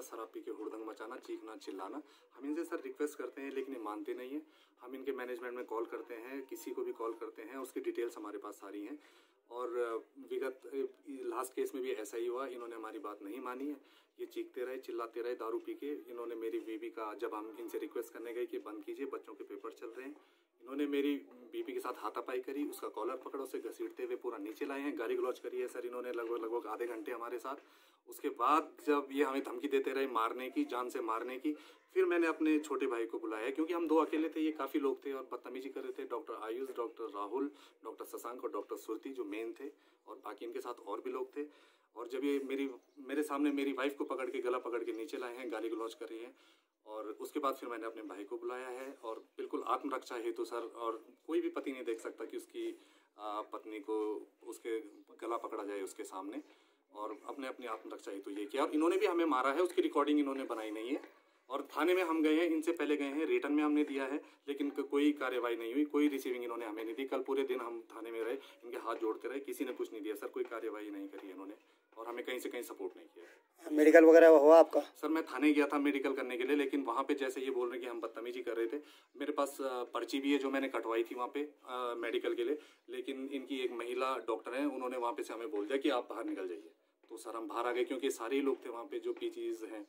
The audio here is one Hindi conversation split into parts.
शराब पी के हुड़दंग मचाना, चीखना चिल्लाना। हम इनसे सर रिक्वेस्ट करते हैं लेकिन ये मानते नहीं है। हम इनके मैनेजमेंट में कॉल करते हैं, किसी को भी कॉल करते हैं, उसकी डिटेल्स हमारे पास सारी हैं। और विगत लास्ट केस में भी ऐसा ही हुआ, इन्होंने हमारी बात नहीं मानी है। ये चीखते रहे, चिल्लाते रहे दारू पी के। इन्होंने मेरी बीबी का, जब हम इनसे रिक्वेस्ट करने गए कि बंद कीजिए, बच्चों के पेपर चल रहे हैं, इन्होंने मेरी बीबी के साथ हाथापाई करी, उसका कॉलर पकड़ा, उसे घसीटते हुए पूरा नीचे लाए हैं, गाली गलौज करी है सर इन्होंने लगभग आधे घंटे हमारे साथ। उसके बाद जब ये हमें धमकी देते रहे मारने की, जान से मारने की, फिर मैंने अपने छोटे भाई को बुलाया, क्योंकि हम 2 अकेले थे, ये काफ़ी लोग थे और बदतमीजी कर रहे थे। Doctor Ayush, doctor Rahul, doctor Shashank और डॉक्टर सुरती जो मेन थे, और बाकी इनके साथ और भी लोग थे। और जब ये मेरे सामने मेरी वाइफ को पकड़ के, गला पकड़ के नीचे लाए हैं, गाली गलौज कर रही हैं। और उसके बाद फिर मैंने अपने भाई को बुलाया है, और बिल्कुल आत्मरक्षा हेतु सर, और कोई भी पति नहीं देख सकता कि उसकी पत्नी को उसके गला पकड़ा जाए उसके सामने, और अपनी आत्मरक्षा हेतु ये किया। और इन्होंने भी हमें मारा है, उसकी रिकॉर्डिंग इन्होंने बनाई नहीं है। और थाने में हम गए हैं, इनसे पहले गए हैं, रिटर्न में हमने दिया है, लेकिन कोई कार्रवाई नहीं हुई, कोई रिसीविंग इन्होंने हमें नहीं दी। कल पूरे दिन हम थाने में रहे, इनके हाथ जोड़ते रहे, किसी ने कुछ नहीं दिया सर, कोई कार्रवाई नहीं करी इन्होंने, और हमें कहीं से कहीं सपोर्ट नहीं किया। मेडिकल वगैरह हुआ आपका? सर मैं थाने गया था मेडिकल करने के लिए, लेकिन वहाँ पे जैसे ये बोल रहे हैं कि हम बदतमीजी कर रहे थे। मेरे पास पर्ची भी है जो मैंने कटवाई थी वहाँ पे मेडिकल के लिए, लेकिन इनकी एक महिला डॉक्टर है, उन्होंने वहाँ पे से हमें बोल दिया कि आप बाहर निकल जाइए। तो सर हम बाहर आ गए, क्योंकि सारे ही लोग थे वहाँ पे जो पीजीज हैं,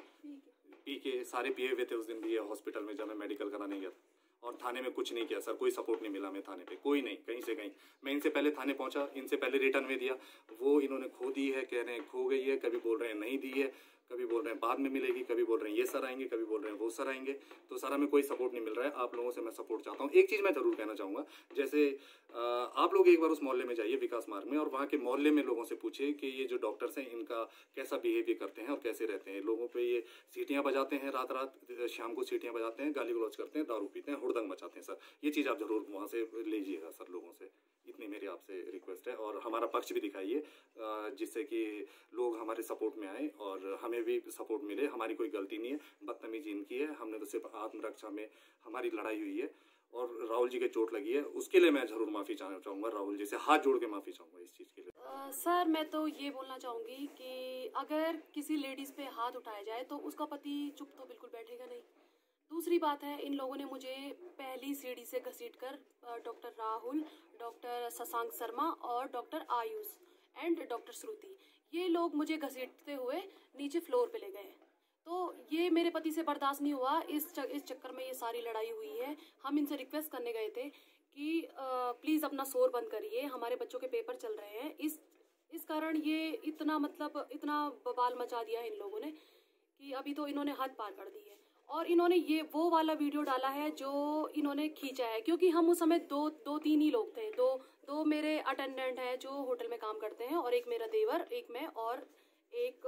पी के सारे पिए हुए थे उस दिन भी हॉस्पिटल में जब मैं मेडिकल कराने गया था। और थाने में कुछ नहीं किया सर, कोई सपोर्ट नहीं मिला हमें थाने पे, कोई नहीं, कहीं से कहीं। मैं इनसे पहले थाने पहुंचा, इनसे पहले रिटर्न में दिया, वो इन्होंने खो दी है, कह रहे हैं खो गई है, कभी बोल रहे हैं नहीं दी है, कभी बोल रहे हैं बाद में मिलेगी, कभी बोल रहे हैं ये सर आएंगे, कभी बोल रहे हैं वो सर आएंगे। तो सर हमें कोई सपोर्ट नहीं मिल रहा है। आप लोगों से मैं सपोर्ट चाहता हूँ। एक चीज़ मैं ज़रूर कहना चाहूँगा, जैसे आप लोग एक बार उस मोहल्ले में जाइए, विकास मार्ग में, और वहाँ के मोहल्ले में लोगों से पूछिए कि ये जो डॉक्टर्स हैं इनका कैसा बिहेवियर करते हैं और कैसे रहते हैं। लोगों पे ये सीटियाँ बजाते हैं, रात रात शाम को सीटियाँ बजाते हैं, गाली गलौज करते हैं, दारू पीते हैं, हुड़दंग मचाते हैं सर। ये चीज़ आप ज़रूर वहाँ से लीजिएगा सर लोगों से, इतनी मेरी आपसे रिक्वेस्ट है। और हमारा पक्ष भी दिखाइए, जिससे कि लोग हमारे सपोर्ट में आए और हमें भी सपोर्ट मिले। हमारी कोई गलती नहीं है, बदतमीजी इनकी है, हमने तो सिर्फ आत्मरक्षा में हमारी लड़ाई हुई है। और राहुल जी के चोट लगी है, उसके लिए मैं ज़रूर माफ़ी चाहूँगा, राहुल जी से हाथ जोड़ के माफ़ी चाहूँगा इस चीज़ के लिए। सर मैं तो ये बोलना चाहूँगी कि अगर किसी लेडीज़ पे हाथ उठाया जाए तो उसका पति चुप तो बिल्कुल बैठेगा नहीं। दूसरी बात है, इन लोगों ने मुझे पहली सीढ़ी से घसीटकर डॉक्टर राहुल, डॉक्टर शशांक शर्मा और doctor Ayush and doctor Shruti, ये लोग मुझे घसीटते हुए नीचे फ्लोर पे ले गए। तो ये मेरे पति से बर्दाश्त नहीं हुआ, इस चक्कर में ये सारी लड़ाई हुई है। हम इनसे रिक्वेस्ट करने गए थे कि प्लीज़ अपना शोर बंद करिए, हमारे बच्चों के पेपर चल रहे हैं। इस कारण ये इतना बवाल मचा दिया है इन लोगों ने कि अभी तो इन्होंने हद पार कर दी है। और इन्होंने ये वो वाला वीडियो डाला है जो इन्होंने खींचा है, क्योंकि हम उस समय दो तीन ही लोग थे। दो मेरे अटेंडेंट हैं जो होटल में काम करते हैं, और एक मेरा देवर, एक मैं, और एक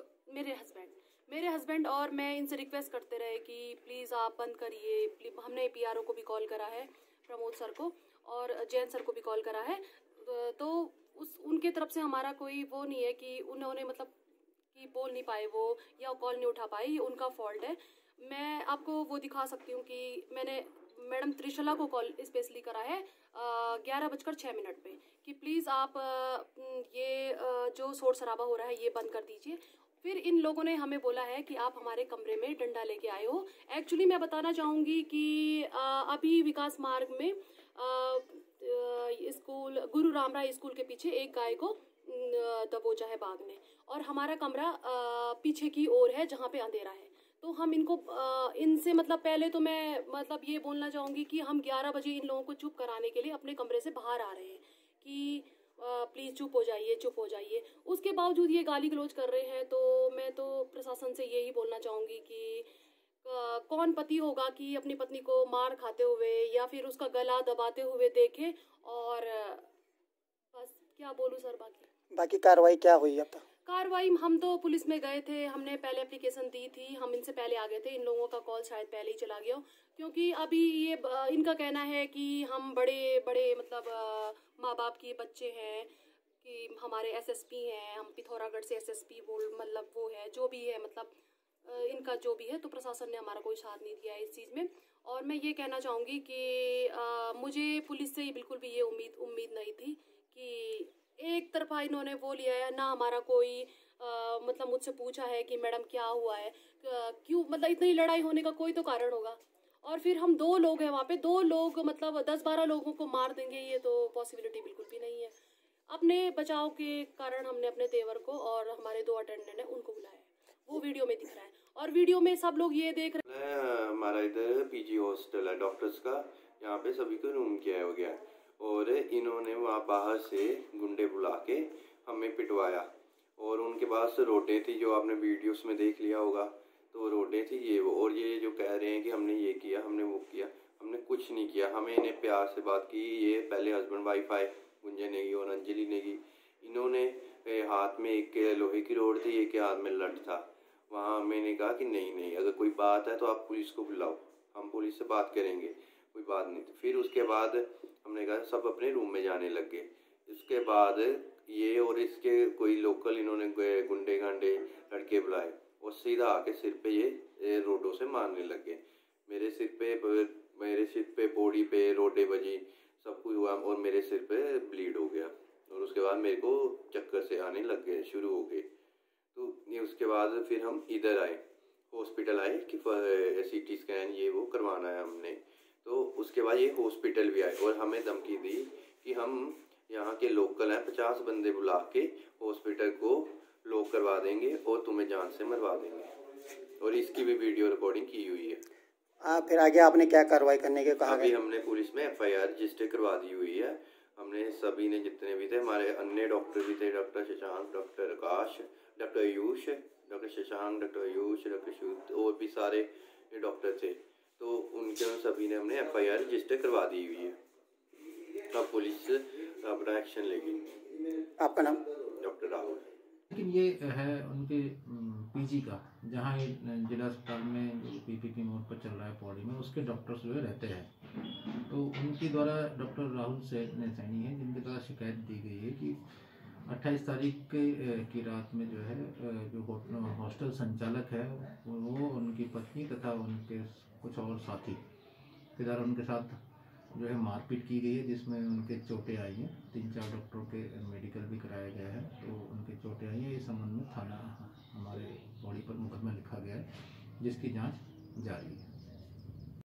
मेरे हस्बैंड और मैं इनसे रिक्वेस्ट करते रहे कि प्लीज़ आप बंद करिए। हमने पीआरओ को भी कॉल करा है, प्रमोद सर को, और जैन सर को भी कॉल करा है। तो उनके तरफ से हमारा कोई वो नहीं है कि उन्होंने मतलब कि बोल नहीं पाए वो, या कॉल नहीं उठा पाए, ये उनका फॉल्ट है। मैं आपको वो दिखा सकती हूँ कि मैंने मैडम त्रिशला को कॉल स्पेशली करा है 11:06 पे कि प्लीज़ आप ये जो शोर शराबा हो रहा है ये बंद कर दीजिए। फिर इन लोगों ने हमें बोला है कि आप हमारे कमरे में डंडा लेके आए हो। एक्चुअली मैं बताना चाहूँगी कि अभी विकास मार्ग में स्कूल गुरु रामराय स्कूल के पीछे एक गाय को दबोचा है बाघ ने, और हमारा कमरा पीछे की ओर है जहाँ पे अंधेरा है। तो हम इनसे पहले तो मैं ये बोलना चाहूँगी कि हम 11 बजे इन लोगों को चुप कराने के लिए अपने कमरे से बाहर आ रहे हैं कि प्लीज़ चुप हो जाइए। उसके बावजूद ये गाली गलौज कर रहे हैं। तो मैं तो प्रशासन से यही बोलना चाहूँगी कि कौन पति होगा कि अपनी पत्नी को मार खाते हुए या फिर उसका गला दबाते हुए देखे। और बस क्या बोलूँ सर, बाकी कार्रवाई क्या हुई अब तक? कार्रवाई हम तो पुलिस में गए थे, हमने पहले एप्लीकेशन दी थी, हम इनसे पहले आ गए थे। इन लोगों का कॉल शायद पहले ही चला गया, क्योंकि अभी ये इनका कहना है कि हम बड़े माँ बाप के बच्चे हैं, कि हमारे एसएसपी हैं, हम पिथौरागढ़ से एसएसपी वो है, जो भी है इनका जो भी है। तो प्रशासन ने हमारा कोई साथ नहीं दिया है इस चीज़ में। और मैं ये कहना चाहूँगी कि मुझे पुलिस से बिल्कुल भी ये उम्मीद नहीं थी कि एक तरफा इन्होंने वो लिया है ना, हमारा कोई मतलब मुझसे पूछा है कि मैडम क्या हुआ है, क्यों, मतलब इतनी लड़ाई होने का कोई तो कारण होगा। और फिर हम 2 लोग हैं वहाँ पे, 2 लोग मतलब 10-12 लोगों को मार देंगे, ये तो पॉसिबिलिटी बिल्कुल भी नहीं है। अपने बचाव के कारण हमने अपने देवर को और हमारे 2 अटेंडेंट हैं उनको बुलाया है, वो वीडियो में दिख रहा है और वीडियो में सब लोग ये देख रहे हैं। हमारा इधर पीजी हॉस्टल है डॉक्टर्स का, यहाँ पे सभी को रूम किया हो गया और इन्होंने वहाँ बाहर से गुंडे बुला के हमें पिटवाया और उनके पास रोडें थी जो आपने वीडियोस में देख लिया होगा, तो रोडें थी ये वो। और ये जो कह रहे हैं कि हमने ये किया हमने वो किया, हमने कुछ नहीं किया। हमें इन्हें प्यार से बात की, ये पहले हस्बैंड वाइफ आए, गुंजन नेगी और अंजलि नेगी। इन्होंने हाथ में एक लोहे की रोड थी, एक के हाथ में लठ था। वहाँ मैंने कहा कि नहीं अगर कोई बात है तो आप पुलिस को बुलाओ, हम पुलिस से बात करेंगे, कोई बात नहीं। तो फिर उसके बाद हमने कहा सब अपने रूम में जाने लग गए। इसके बाद ये और इसके कोई लोकल इन्होंने गुंडे गांडे लड़के बुलाए और सीधा आके सिर पे ये रोडों से मारने लग गए। मेरे सिर पे बॉडी पे रोडे बजी, सब कुछ हुआ और मेरे सिर पे ब्लीड हो गया और उसके बाद मेरे को चक्कर से आने लग गए, शुरू हो गए। तो ये उसके बाद फिर हम इधर आए, हॉस्पिटल आए कि CT स्कैन ये वो करवाना है हमने। तो उसके बाद ये हॉस्पिटल भी आए और हमें धमकी दी कि हम यहाँ के लोकल हैं, 50 बंदे बुला के हॉस्पिटल को लॉक करवा देंगे और तुम्हें जान से मरवा देंगे। और इसकी भी वीडियो रिकॉर्डिंग की हुई है। फिर आगे आपने क्या कार्रवाई करने के कहा? अभी हमने पुलिस में FIR रजिस्टर करवा दी हुई है। हमने सभी ने, जितने भी थे, हमारे अन्य डॉक्टर भी थे, doctor Shashank, doctor Akash, doctor Ayush, doctor Shashank, doctor Ayush, doctor शुद्ध और भी सारे डॉक्टर थे, तो उनके सभी ने हमने FIR रजिस्टर करवा दी हुई है। तब पुलिस अपना एक्शन लेगी। आपका नाम? डॉक्टर राहुल। लेकिन ये है उनके PG का, जहाँ ये जिला अस्पताल में जो PPP मोड पर चल रहा है पौड़ी में, उसके डॉक्टर्स जो रहते हैं। तो उनके द्वारा डॉक्टर राहुल सैनी है, जिनके द्वारा शिकायत दी गई है कि 28 तारीख की रात में जो है जो हॉस्टल संचालक है वो उनकी पत्नी तथा उनके कुछ और साथी के द्वारा उनके साथ जो है मारपीट की गई है, जिसमें उनके चोटें आई हैं। 3-4 डॉक्टरों के मेडिकल भी कराया गया है, तो उनके चोटें आई हैं। इस संबंध में थाना हमारे पौड़ी पर मुकदमा लिखा गया है, जिसकी जांच जारी है।